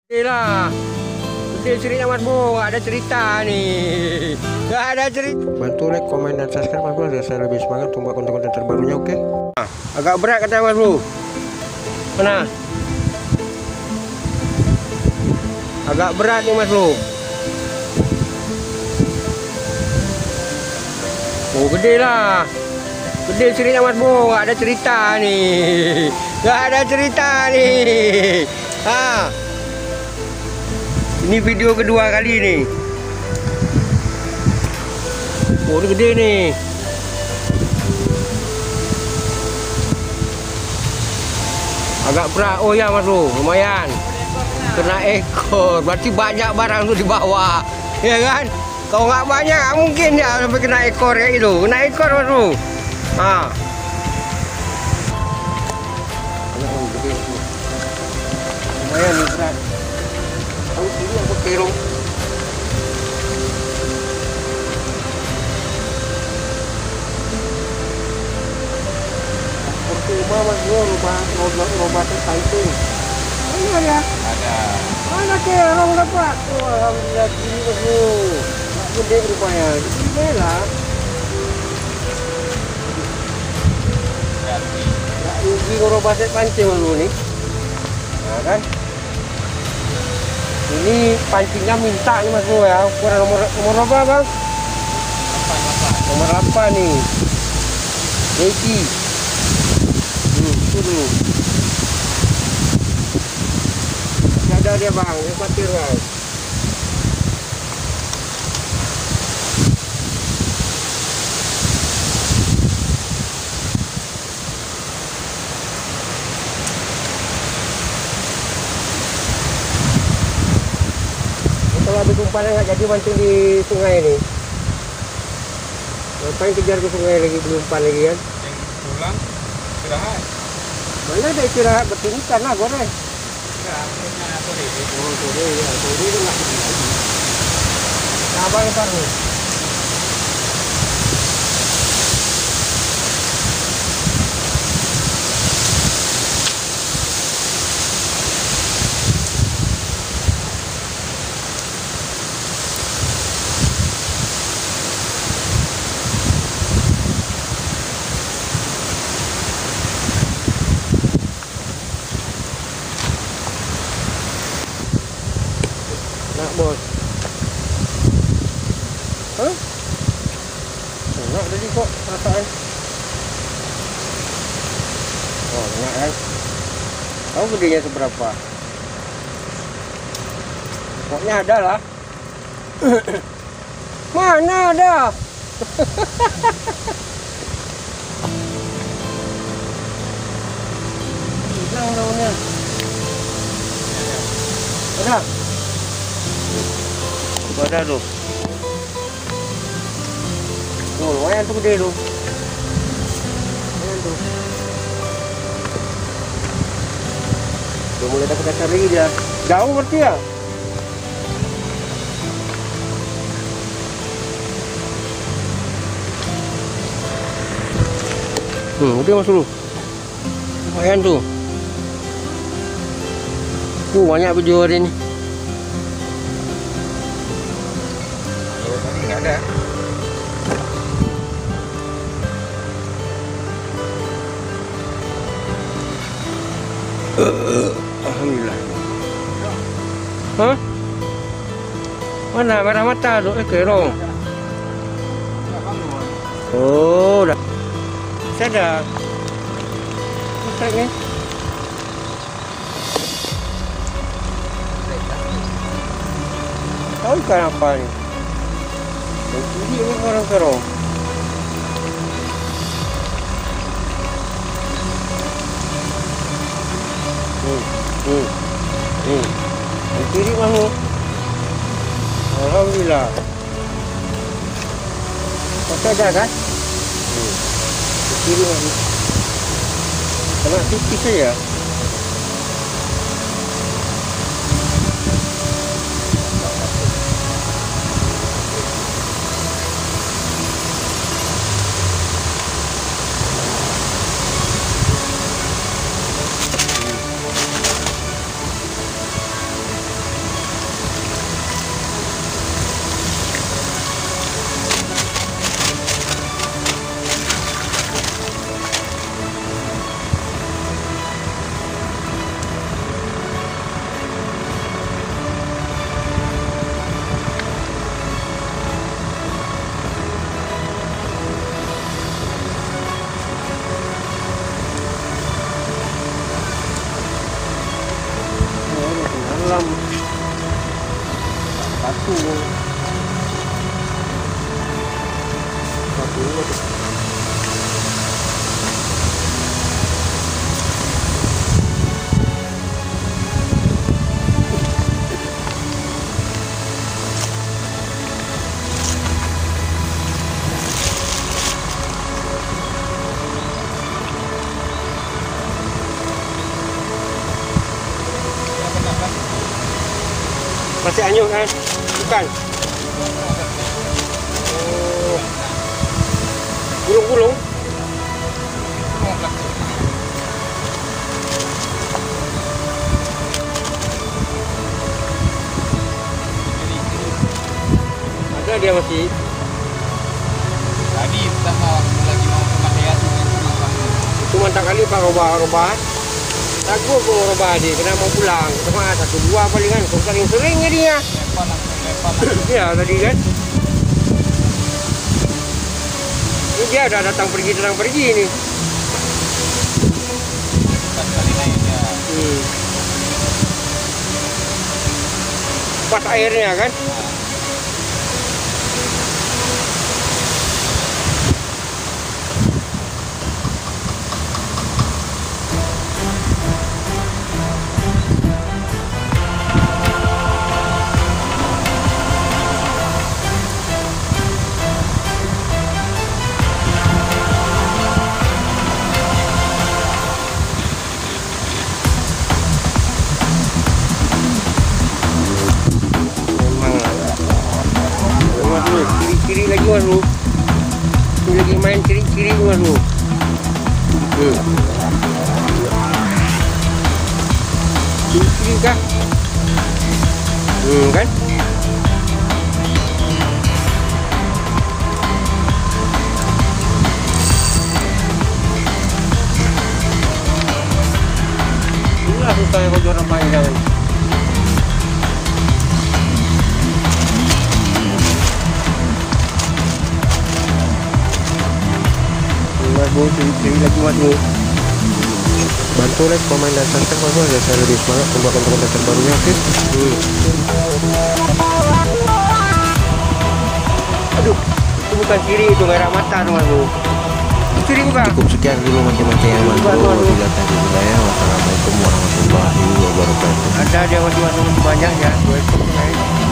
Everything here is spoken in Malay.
Gede lah. Gede cerita Mas Bro, ada cerita nih. Gak ada cerita. Bantu like, komen, dan subscribe Mas Bro, saya lebih semangat untuk buat konten-konten terbarunya, oke? Agak berat kata Mas Bro. Mana? Agak berat nih Mas Bro. Oh gede lah. Gede cerita Mas Bro, gak ada cerita nih. Gak ada cerita nih. Ini video kedua kali nih. Oh ini gede nih. Agak berat. Oh ya Mas Bro, lumayan. Kena ekor, berarti banyak barang tuh di bawah. Ya kan? Kalau nggak banyak nggak mungkin ya sampai kena ekor kayak gitu. Kena ekor Mas Bro. Lumayan nih berat. Tahu sini aku kerong. Percuma Mas Bro, rumah terpancing. Iya ya. Ada. Mana kerong dapat? Oh, alhamdulillah gini Mas Bro. Nggak gede rupanya. Gede lah. Nggak rugi kalau baset pancing Mas Bro nih. Nah kan? Ini pancingnya minta nih Mas Bro ya. Ukuran nomor apa Bang? 8. Nomor 8 nih. Nike. Itu dulu. Ada dia Bang, dia patir Bang. Kalau habis umpannya nggak jadi mancing di sungai ini. Ngapain kejar ke sungai lagi, belum umpan lagi kan? Yang pulang istirahat. Mana ada istirahat bertini karena goreng. Enggak, punya sore. Oh sore ya, sore itu nggak pergi lagi. Apa yang baru? Nak bos. Hah? Enak tadi kok perasaan. Oh enak kan? Tahu gedenya seberapa? Pokoknya ada lah. Mana ada? Hilang daunnya. Ada? Ada tuh. Tuh, lumayan tuh gede tuh. Lumayan tuh. Udah mulai dapat dasar lagi dia. Jauh berarti ya? Udah Mas Bro. Lumayan tuh. Banyak video hari ini. Kalau tadi nggak ada. Alhamdulillah. Hah? Mana merah mata tuh? Kerong. Oh, udah. Sudah. Selesai nih. Tahu ikan apa nih? Ini orang kerong. Yang kiri mahu. Alhamdulillah. Masih ada kan? Yang kiri mahu. Kena tipis saja. dalam batu. Masih anyut kan? Bukan. Oh. Gulung-gulung. Ada dia masih. Tadi kita lagi mau ke Malaysia Itu mantap kali Pak robah-robah. Aku robah dia kena mau pulang. Cuma satu dua palingan. Kau sering-sering ya dia. lepas Ya tadi kan. Ini dia udah datang pergi ini. kali naiknya. Pas airnya kan. Kiri lagi Mas Bro. Ini lagi main kiri Mas Bro. Kiri kah? Kan? Inilah susahnya kalau orang panjang. Mas Bro, ciri lagi Mas Bro. Bantu like, komen, dan subscribe Mas Bro agar saya lebih semangat membuat konten terbarunya, oke? Aduh, itu bukan kiri, itu merah mata tuh Mas Bro. Itu kiri bukan? Cukup sekian dulu macam-macam yang Mas Bro. Bila tadi wilayah, wassalamualaikum warahmatullahi wabarakatuh. Ada dia masih banyak ya.